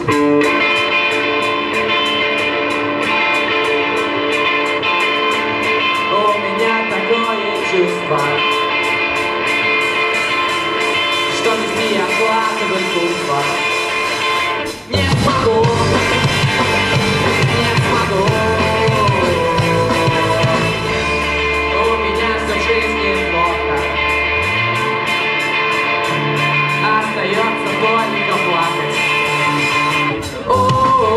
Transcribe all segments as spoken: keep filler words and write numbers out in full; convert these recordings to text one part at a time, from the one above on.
У меня такое чувство, что без нее откладывать чувства. Не смогу, не смогу. У меня всю жизнь плохо, остается только плакать. О-о-о.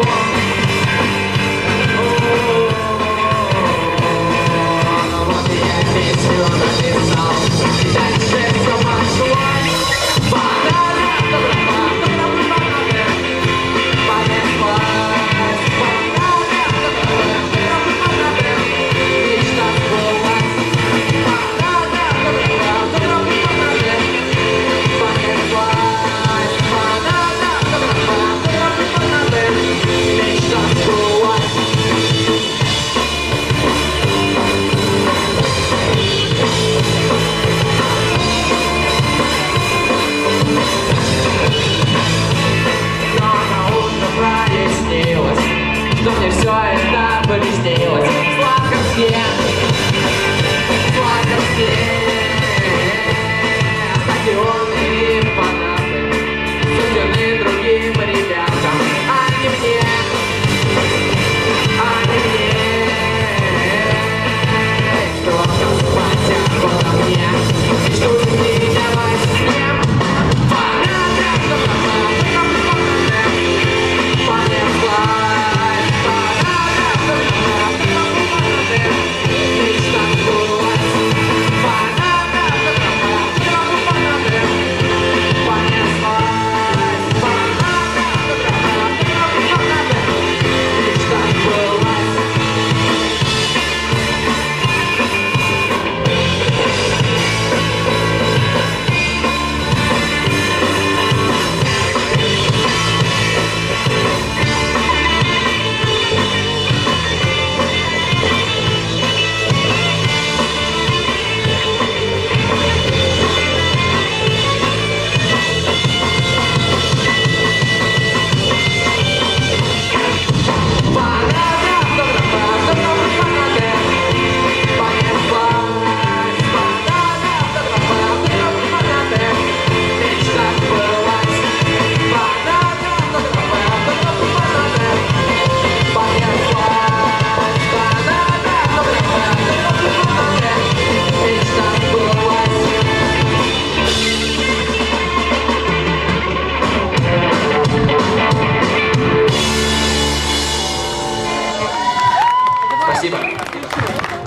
Что мне все это приснилось. Сладко все, сладко все стадионы и фанаты суждены другим ребятам, а не мне, а не мне. Кто-то спать обо мне, что не давай всем. Спасибо.